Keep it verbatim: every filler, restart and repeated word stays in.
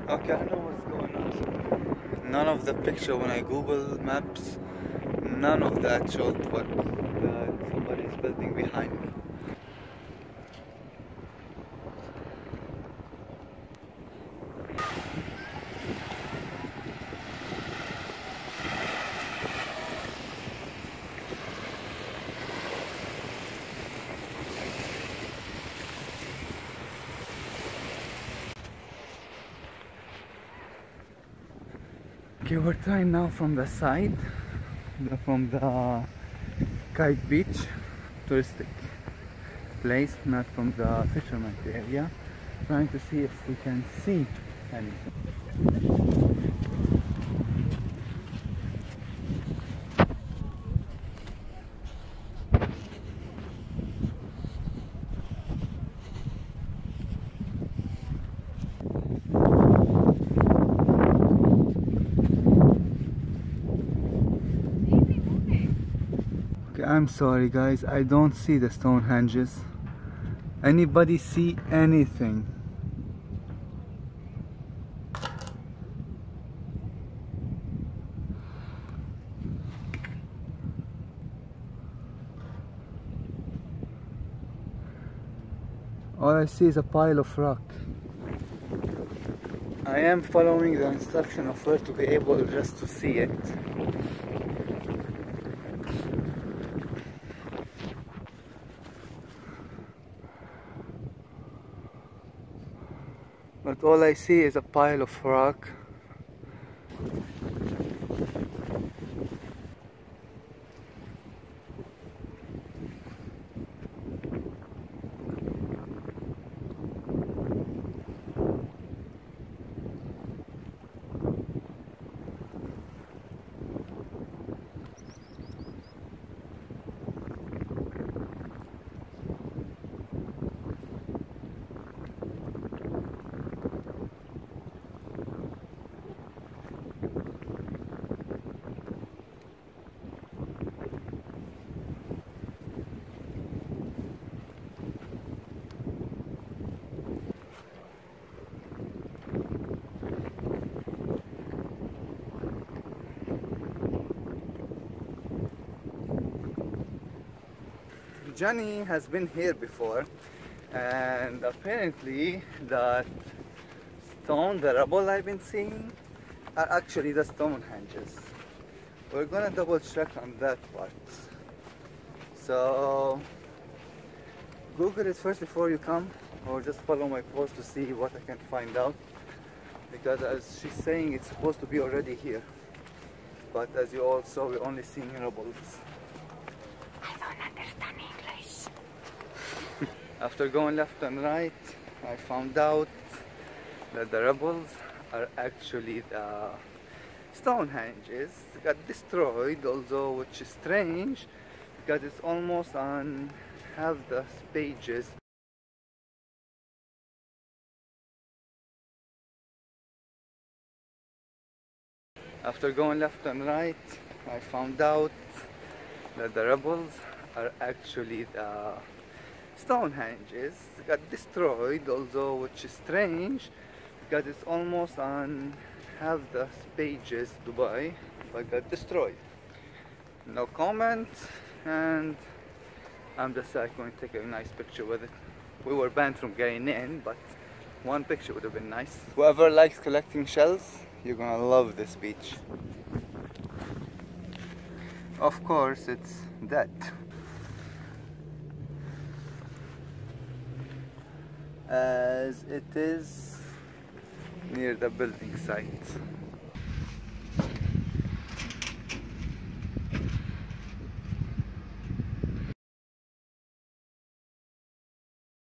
Okay, I know what's going on. So none of the picture when I Google Maps, none of that showed what uh, somebody is building behind me. Okay, we're trying now from the side, the, from the Kite Beach touristic place, not from the fisherman's area, trying to see if we can see anything. Okay, I'm sorry guys, I don't see the Stonehenges. Anybody see anything? All I see is a pile of rock. I am following the instruction of where to be able just to see it. But all I see is a pile of rock. Johnny has been here before, and apparently that stone, the rubble I've been seeing, are actually the Stonehenges. We're gonna double check on that part. So Google it first before you come, or just follow my post to see what I can find out, because as she's saying, it's supposed to be already here, but as you all saw, we're only seeing rubbles. I don't understand English. After going left and right, I found out that the rubbles are actually the Stonehenges. They got destroyed, although which is strange because it's almost on half the pages. After going left and right, I found out that the rubbles are actually the Stonehenges. They got destroyed, although which is strange because it's almost on half the pages Dubai, but got destroyed. No comment, and I'm just like going to take a nice picture with it. We were banned from getting in, but one picture would have been nice. Whoever likes collecting shells, you're gonna love this beach. Of course, it's dead. As it is near the building site.